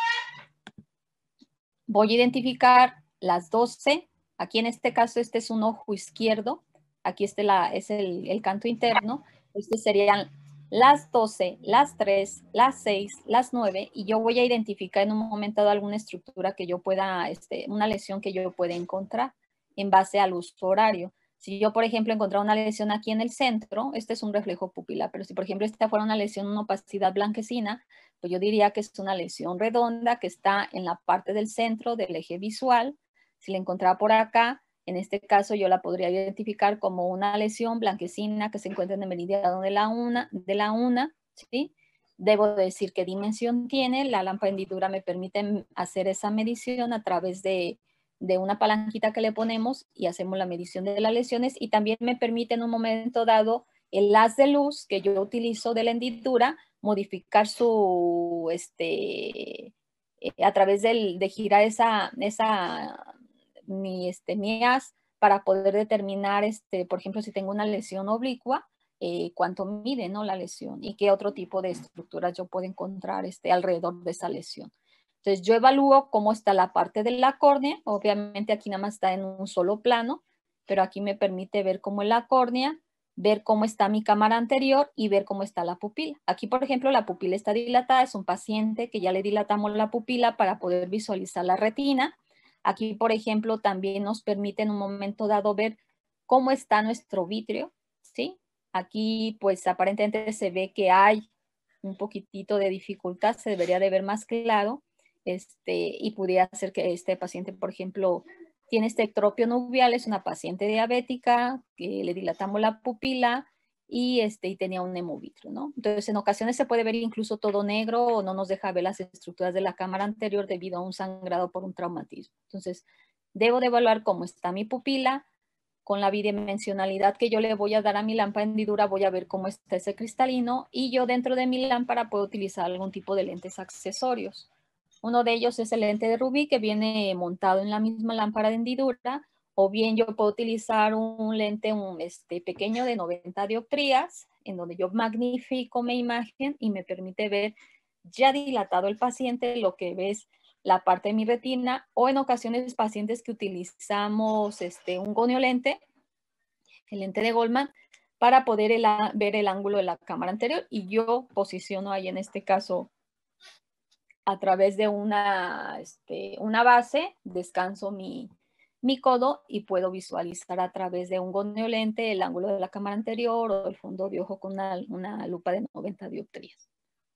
voy a identificar las doce. Aquí en este caso, este es un ojo izquierdo. Aquí este la, es el, el canto interno. Este serían las doce, las tres, las seis, las nueve. Y yo voy a identificar en un momento dado alguna estructura que yo pueda, este, una lesión que yo pueda encontrar en base al uso horario. Si yo, por ejemplo, encontrar una lesión aquí en el centro, este es un reflejo pupilar, pero si, por ejemplo, esta fuera una lesión, una opacidad blanquecina, pues yo diría que es una lesión redonda que está en la parte del centro del eje visual. Si la encontrara por acá, en este caso yo la podría identificar como una lesión blanquecina que se encuentra en el meridiano de la una, de la una, ¿sí? Debo decir qué dimensión tiene. La lámpara de hendidura me permite hacer esa medición a través de, de una palanquita que le ponemos y hacemos la medición de las lesiones y también me permite en un momento dado el haz de luz que yo utilizo de la hendidura modificar su, este, eh, a través del, de girar esa, esa mi, este, mi haz para poder determinar, este, por ejemplo, si tengo una lesión oblicua, eh, cuánto mide, ¿no? La lesión y qué otro tipo de estructuras yo puedo encontrar este, alrededor de esa lesión. Entonces yo evalúo cómo está la parte de la córnea, obviamente aquí nada más está en un solo plano, pero aquí me permite ver cómo es la córnea, ver cómo está mi cámara anterior y ver cómo está la pupila. Aquí, por ejemplo, la pupila está dilatada, es un paciente que ya le dilatamos la pupila para poder visualizar la retina. Aquí, por ejemplo, también nos permite en un momento dado ver cómo está nuestro vítreo, ¿sí? Aquí, pues, aparentemente se ve que hay un poquitito de dificultad, se debería de ver más claro, este, y pudiera ser que este paciente, por ejemplo, tiene este ectropio nubial, es una paciente diabética, que le dilatamos la pupila y, este, y tenía un hemovitrio, ¿no? Entonces, en ocasiones se puede ver incluso todo negro o no nos deja ver las estructuras de la cámara anterior debido a un sangrado por un traumatismo. Entonces, debo de evaluar cómo está mi pupila. Con la bidimensionalidad que yo le voy a dar a mi lámpara hendidura, voy a ver cómo está ese cristalino y yo dentro de mi lámpara puedo utilizar algún tipo de lentes accesorios. Uno de ellos es el lente de rubí que viene montado en la misma lámpara de hendidura, o bien yo puedo utilizar un lente un, este, pequeño de noventa dioptrías, en donde yo magnifico mi imagen y me permite ver ya dilatado el paciente, lo que ves la parte de mi retina, o en ocasiones pacientes que utilizamos este, un goniolente, el lente de Goldman, para poder el, ver el ángulo de la cámara anterior, y yo posiciono ahí en este caso a través de una, este, una base, descanso mi, mi codo y puedo visualizar a través de un goniolente el ángulo de la cámara anterior o el fondo de ojo con una, una lupa de noventa dioptrías.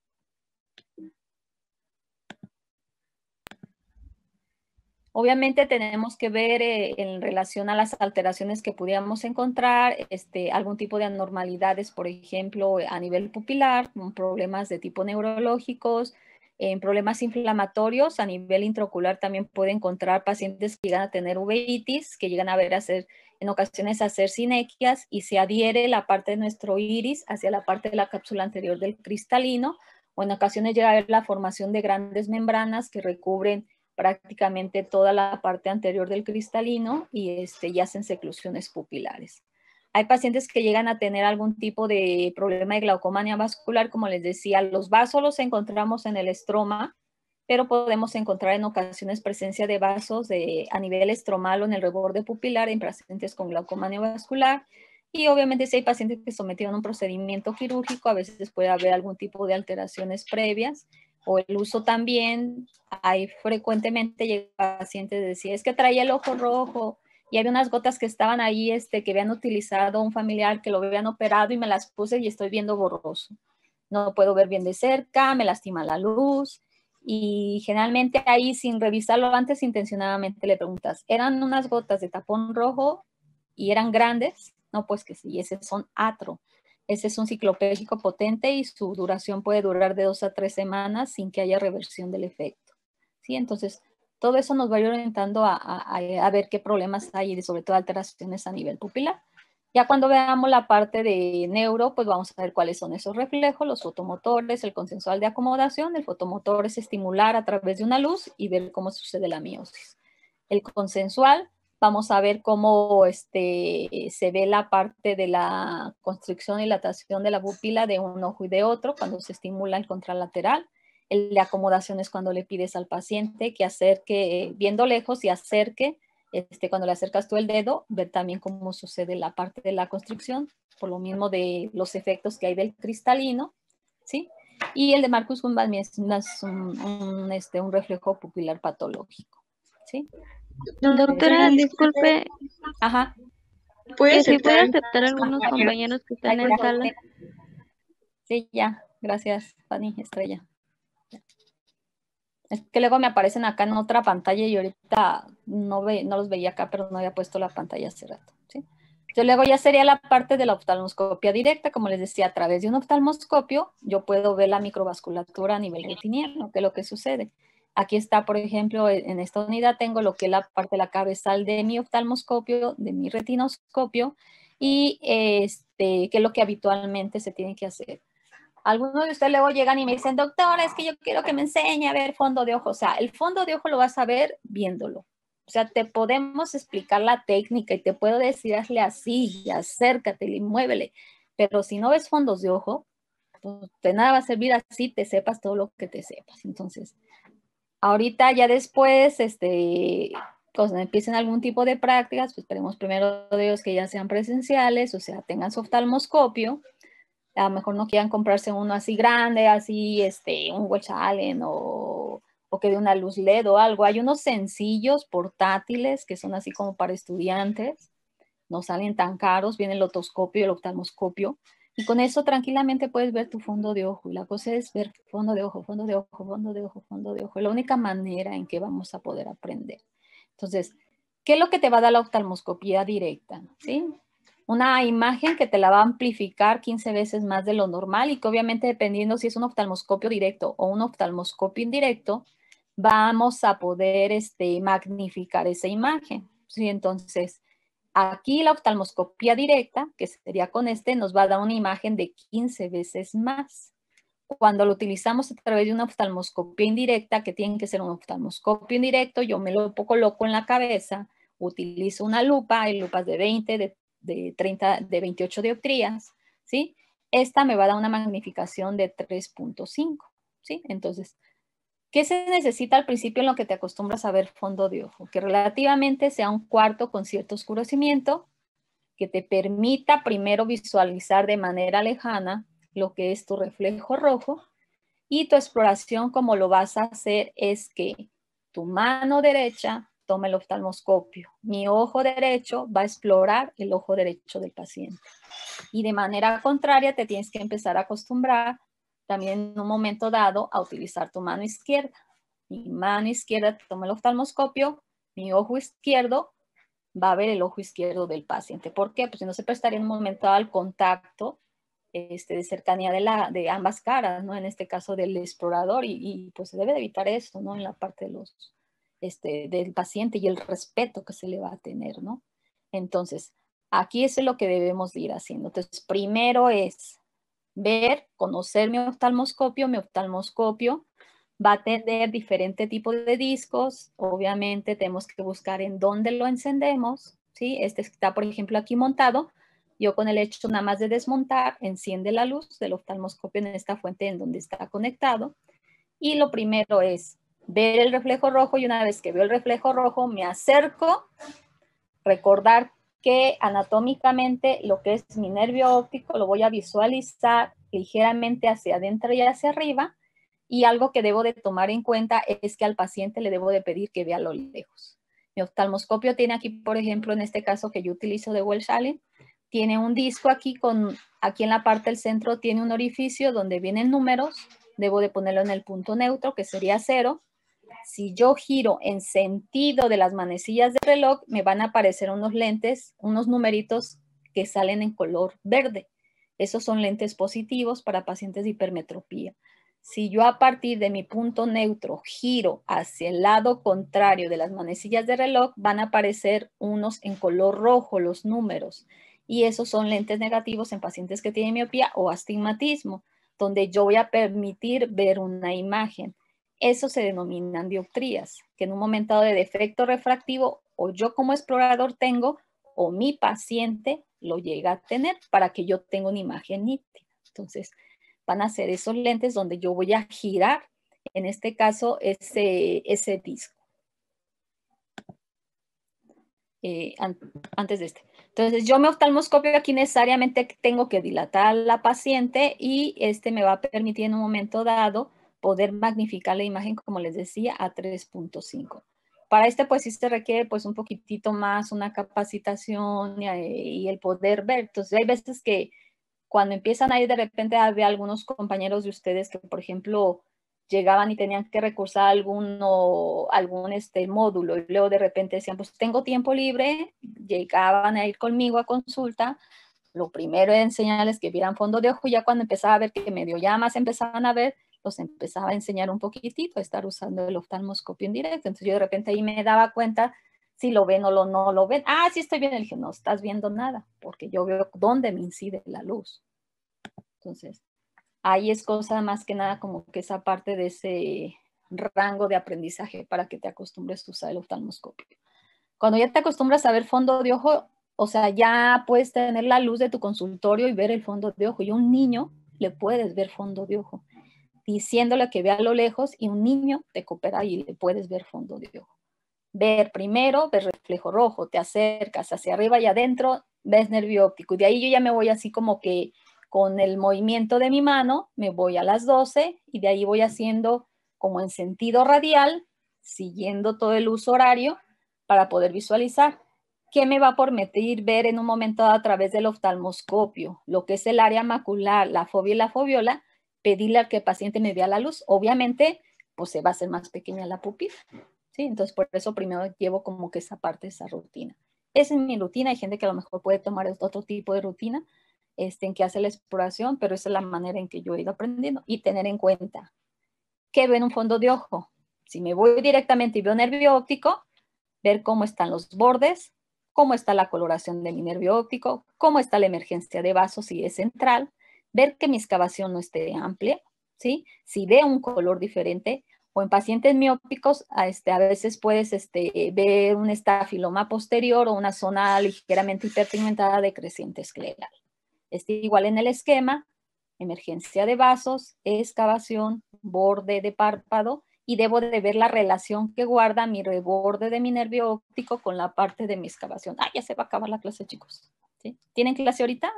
Obviamente tenemos que ver eh, en relación a las alteraciones que pudiéramos encontrar, este, algún tipo de anormalidades, por ejemplo, a nivel pupilar, con problemas de tipo neurológicos, en problemas inflamatorios a nivel intraocular también puede encontrar pacientes que llegan a tener uveitis, que llegan a ver a hacer, en ocasiones a hacer sinequias y se adhiere la parte de nuestro iris hacia la parte de la cápsula anterior del cristalino, o en ocasiones llega a haber la formación de grandes membranas que recubren prácticamente toda la parte anterior del cristalino y, este, y hacen seclusiones pupilares. Hay pacientes que llegan a tener algún tipo de problema de glaucomania vascular, como les decía, los vasos los encontramos en el estroma, pero podemos encontrar en ocasiones presencia de vasos de, a nivel estromal o en el reborde pupilar en pacientes con glaucomania vascular. Y obviamente si hay pacientes que sometieron a un procedimiento quirúrgico, a veces puede haber algún tipo de alteraciones previas, o el uso también, hay frecuentemente llega pacientes que decían, es que traía el ojo rojo, y había unas gotas que estaban ahí, este, que habían utilizado un familiar que lo habían operado y me las puse y estoy viendo borroso. No puedo ver bien de cerca, me lastima la luz. Y generalmente ahí, sin revisarlo antes, intencionadamente le preguntas, ¿eran unas gotas de tapón rojo y eran grandes? No, pues que sí, esos son atro. Ese es un ciclopégico potente y su duración puede durar de dos a tres semanas sin que haya reversión del efecto. ¿Sí? Entonces, todo eso nos va a ir orientando a, a, a ver qué problemas hay y sobre todo alteraciones a nivel pupilar. Ya cuando veamos la parte de neuro, pues vamos a ver cuáles son esos reflejos, los fotomotores, el consensual de acomodación. El fotomotor es estimular a través de una luz y ver cómo sucede la miosis. El consensual, vamos a ver cómo este, se ve la parte de la constricción y dilatación de la pupila de un ojo y de otro cuando se estimula el contralateral. El de acomodación es cuando le pides al paciente que acerque, viendo lejos y acerque, este, cuando le acercas tú el dedo, ver también cómo sucede la parte de la constricción, por lo mismo de los efectos que hay del cristalino, ¿sí? Y el de Marcus Gumban es un, un, este, un reflejo pupilar patológico, ¿sí? Doctora, disculpe. Ajá. Que si puede aceptar a algunos compañeros que están en sala. Sí, ya. Gracias, Fanny Estrella. Es que luego me aparecen acá en otra pantalla y ahorita no, ve, no los veía acá, pero no había puesto la pantalla hace rato, ¿sí? Entonces luego ya sería la parte de la oftalmoscopia directa, como les decía, a través de un oftalmoscopio yo puedo ver la microvasculatura a nivel retiniano, que es lo que sucede. Aquí está, por ejemplo, en esta unidad tengo lo que es la parte de la cabezal de mi oftalmoscopio, de mi retinoscopio, y este, qué es lo que habitualmente se tiene que hacer. Algunos de ustedes luego llegan y me dicen, doctora, es que yo quiero que me enseñe a ver fondo de ojo. O sea, el fondo de ojo lo vas a ver viéndolo. O sea, te podemos explicar la técnica y te puedo decir, hazle así, y acércate y muévele. Pero si no ves fondos de ojo, pues de nada va a servir así, te sepas todo lo que te sepas. Entonces, ahorita ya después, este, cuando empiecen algún tipo de prácticas, pues esperemos primero de ellos que ya sean presenciales, o sea, tengan su oftalmoscopio. A lo mejor no quieran comprarse uno así grande, así, este, un Welch Allen o, o que de una luz L E D o algo. Hay unos sencillos portátiles que son así como para estudiantes. No salen tan caros, viene el otoscopio y el oftalmoscopio. Y con eso tranquilamente puedes ver tu fondo de ojo. Y la cosa es ver fondo de ojo, fondo de ojo, fondo de ojo, fondo de ojo. Es la única manera en que vamos a poder aprender. Entonces, ¿Qué es lo que te va a dar la oftalmoscopía directa? ¿Sí? Una imagen que te la va a amplificar quince veces más de lo normal y que obviamente dependiendo si es un oftalmoscopio directo o un oftalmoscopio indirecto, vamos a poder este, magnificar esa imagen. ¿Sí? Entonces, aquí la oftalmoscopía directa, que sería con este, nos va a dar una imagen de quince veces más. Cuando lo utilizamos a través de una oftalmoscopia indirecta, que tiene que ser un oftalmoscopio indirecto, yo me lo coloco en la cabeza, utilizo una lupa, hay lupas de veinte, de, de treinta, de veintiocho dioptrías, ¿sí? Esta me va a dar una magnificación de tres punto cinco, ¿sí? Entonces, ¿qué se necesita al principio en lo que te acostumbras a ver fondo de ojo? Que relativamente sea un cuarto con cierto oscurecimiento, que te permita primero visualizar de manera lejana lo que es tu reflejo rojo, y tu exploración, como lo vas a hacer, es que tu mano derecha tome el oftalmoscopio. Mi ojo derecho va a explorar el ojo derecho del paciente. Y de manera contraria, te tienes que empezar a acostumbrar también en un momento dado a utilizar tu mano izquierda. Mi mano izquierda toma el oftalmoscopio, mi ojo izquierdo va a ver el ojo izquierdo del paciente. ¿Por qué? Pues si no se prestaría en un momento dado al contacto Este, de cercanía de, la, de ambas caras, ¿no? En este caso del explorador y, y pues se debe de evitar esto, ¿no? En la parte de los, este, del paciente y el respeto que se le va a tener, ¿no? Entonces, aquí eso es lo que debemos de ir haciendo. Entonces, primero es ver, conocer mi oftalmoscopio, mi oftalmoscopio va a tener diferente tipo de discos, obviamente tenemos que buscar en dónde lo encendemos, ¿sí? Este está, por ejemplo, aquí montado. Yo con el hecho nada más de desmontar, enciende la luz del oftalmoscopio en esta fuente en donde está conectado. Y lo primero es ver el reflejo rojo y una vez que veo el reflejo rojo me acerco, recordar que anatómicamente lo que es mi nervio óptico lo voy a visualizar ligeramente hacia adentro y hacia arriba. Y algo que debo de tomar en cuenta es que al paciente le debo de pedir que vea a lo lejos. Mi oftalmoscopio tiene aquí, por ejemplo, en este caso que yo utilizo de Welch Allyn, tiene un disco aquí con, aquí en la parte del centro tiene un orificio donde vienen números, debo de ponerlo en el punto neutro, que sería cero. Si yo giro en sentido de las manecillas del reloj, me van a aparecer unos lentes, unos numeritos que salen en color verde. Esos son lentes positivos para pacientes de hipermetropía. Si yo a partir de mi punto neutro giro hacia el lado contrario de las manecillas de reloj, van a aparecer unos en color rojo, los números. Y esos son lentes negativos en pacientes que tienen miopía o astigmatismo, donde yo voy a permitir ver una imagen. Eso se denominan dioptrías, que en un momento dado de defecto refractivo o yo como explorador tengo o mi paciente lo llega a tener para que yo tenga una imagen nítida. Entonces, van a ser esos lentes donde yo voy a girar, en este caso, ese, ese disco. Eh, an antes de este. Entonces, yo me oftalmoscopio aquí necesariamente tengo que dilatar a la paciente y este me va a permitir en un momento dado poder magnificar la imagen, como les decía, a tres punto cinco. Para este, pues sí se requiere pues un poquitito más una capacitación y, y el poder ver. Entonces, hay veces que cuando empiezan a ir de repente a ver algunos compañeros de ustedes que, por ejemplo, llegaban y tenían que recursar a alguno, algún este, módulo y luego de repente decían, pues tengo tiempo libre, llegaban a ir conmigo a consulta. Lo primero era enseñarles que vieran fondo de ojo y ya cuando empezaba a ver que medio ya más empezaban a ver, los empezaba a enseñar un poquitito a estar usando el oftalmoscopio en directo. Entonces yo de repente ahí me daba cuenta si lo ven o lo, no lo ven. Ah, sí estoy bien. Le dije, no estás viendo nada, porque yo veo dónde me incide la luz. Entonces, ahí es cosa más que nada como que esa parte de ese rango de aprendizaje para que te acostumbres a usar el oftalmoscopio. Cuando ya te acostumbras a ver fondo de ojo, o sea, ya puedes tener la luz de tu consultorio y ver el fondo de ojo. Y a un niño le puedes ver fondo de ojo, diciéndole que vea a lo lejos y un niño te coopera y le puedes ver fondo de ojo. Ver primero, ver reflejo rojo, te acercas hacia arriba y adentro, ves nervio óptico. Y de ahí yo ya me voy así como que con el movimiento de mi mano, me voy a las doce y de ahí voy haciendo como en sentido radial, siguiendo todo el uso horario para poder visualizar. ¿Qué me va a permitir ver en un momento dado a través del oftalmoscopio? Lo que es el área macular, la fobia y la foviola, pedirle al que el paciente me vea la luz. Obviamente, pues se va a hacer más pequeña la pupila. ¿sí? Entonces, por eso primero llevo como que esa parte, esa rutina. Esa es mi rutina. Hay gente que a lo mejor puede tomar otro tipo de rutina este, en que hace la exploración, pero esa es la manera en que yo he ido aprendiendo. Y tener en cuenta que veo en un fondo de ojo. Si me voy directamente y veo nervio óptico, ver cómo están los bordes, cómo está la coloración de mi nervio óptico, cómo está la emergencia de vasos si es central, ver que mi excavación no esté amplia, ¿sí? Si veo un color diferente, o en pacientes miópicos, a, este, a veces puedes este, ver un estafiloma posterior o una zona ligeramente hiperpigmentada de creciente escleral. Este, igual en el esquema, emergencia de vasos, excavación, borde de párpado, y debo de ver la relación que guarda mi reborde de mi nervio óptico con la parte de mi excavación. Ah, ya se va a acabar la clase, chicos. ¿Sí? ¿Tienen clase ahorita?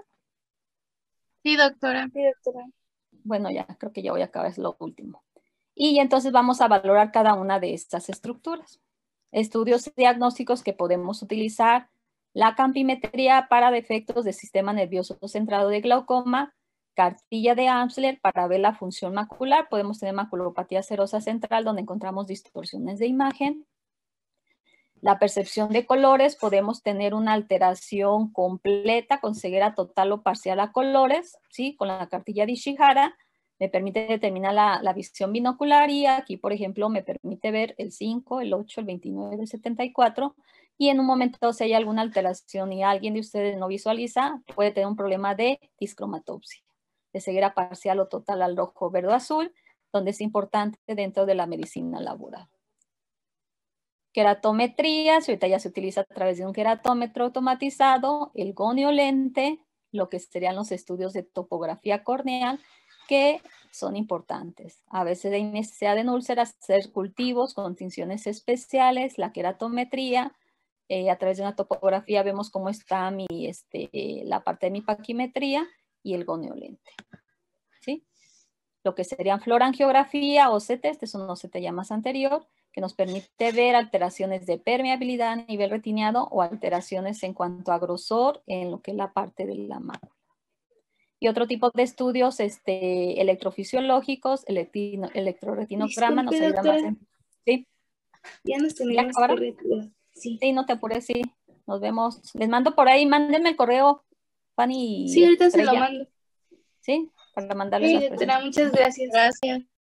Sí, doctora. Sí, doctora. Bueno, ya creo que ya voy a acabar, es lo último. Y entonces vamos a valorar cada una de estas estructuras. Estudios diagnósticos que podemos utilizar: la campimetría para defectos del sistema nervioso centrado de glaucoma, cartilla de Amsler para ver la función macular. Podemos tener maculopatía serosa central donde encontramos distorsiones de imagen. La percepción de colores, podemos tener una alteración completa con ceguera total o parcial a colores, ¿sí? Con la cartilla de Ishihara me permite determinar la, la visión binocular, y aquí, por ejemplo, me permite ver el cinco, el ocho, el veintinueve, el setenta y cuatro, y en un momento, si hay alguna alteración y alguien de ustedes no visualiza, puede tener un problema de discromatopsia, de ceguera parcial o total al rojo, verde o azul, donde es importante dentro de la medicina laboral. Queratometría, si ahorita ya se utiliza a través de un queratómetro automatizado, el goniolente, lo que serían los estudios de topografía corneal, que son importantes. A veces hay necesidad de úlceras, hacer cultivos con tinciones especiales, la queratometría, eh, a través de una topografía vemos cómo está mi, este, eh, la parte de mi paquimetría, y el goniolente, ¿sí? Lo que serían fluorangiografía o C T, este es un O C T ya más anterior, que nos permite ver alteraciones de permeabilidad a nivel retiniano o alteraciones en cuanto a grosor en lo que es la parte de la mácula. Y otro tipo de estudios este, electrofisiológicos, electino, electroretinograma, nos ayuda más en... ¿Sí? Ya nos ¿Ya tenemos que acabaron? retirar. Sí. Sí, no te apures, sí. Nos vemos. Les mando por ahí, mándenme el correo, Fanny y Sí, ahorita se lo Estrella, mando. ¿sí? Para mandarles Sí, las doctora, presentaciones. muchas gracias. Gracias.